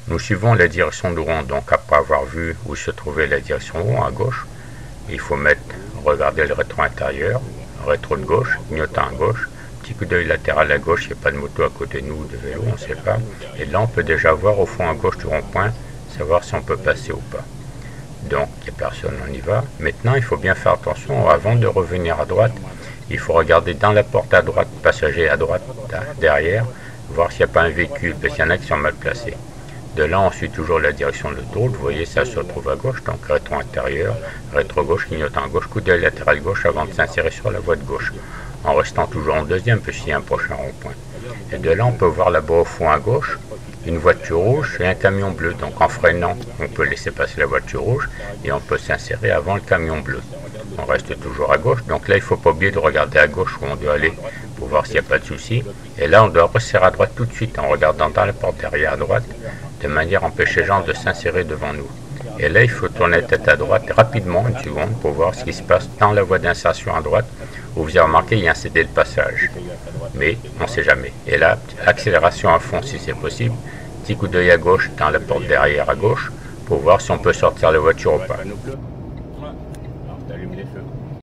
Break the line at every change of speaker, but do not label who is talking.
Nous suivons la direction du rond, donc après avoir vu où se trouvait la direction rond à gauche, il faut regarder le rétro intérieur, rétro de gauche, clignotant à gauche, petit coup d'œil latéral à gauche, il n'y a pas de moto à côté de nous, de vélo, on ne sait pas. Et là on peut déjà voir au fond à gauche du rond-point, savoir si on peut passer ou pas. Donc il n'y a personne, on y va. Maintenant il faut bien faire attention, avant de revenir à droite, il faut regarder dans la porte à droite, passager à droite, derrière, voir s'il n'y a pas un véhicule, parce qu'il y en a qui sont mal placés. De là, on suit toujours la direction de l'autoroute. Vous voyez, ça se retrouve à gauche, donc rétro intérieur, rétro gauche, clignotant à gauche, coup d'œil latéral gauche avant de s'insérer sur la voie de gauche, en restant toujours en deuxième, puisqu'il y a un prochain rond-point. Et de là, on peut voir là-bas au fond à gauche, une voiture rouge et un camion bleu. Donc en freinant, on peut laisser passer la voiture rouge et on peut s'insérer avant le camion bleu. On reste toujours à gauche, donc là, il ne faut pas oublier de regarder à gauche où on doit aller pour voir s'il n'y a pas de souci. Et là, on doit resserrer à droite tout de suite en regardant dans la porte derrière à droite, de manière à empêcher les gens de s'insérer devant nous. Et là, il faut tourner la tête à droite rapidement, une seconde, pour voir ce qui se passe dans la voie d'insertion à droite, où vous avez remarqué, il y a un CD de passage. Mais on ne sait jamais. Et là, accélération à fond si c'est possible, petit coup d'œil à gauche dans la porte derrière à gauche, pour voir si on peut sortir la voiture ou pas.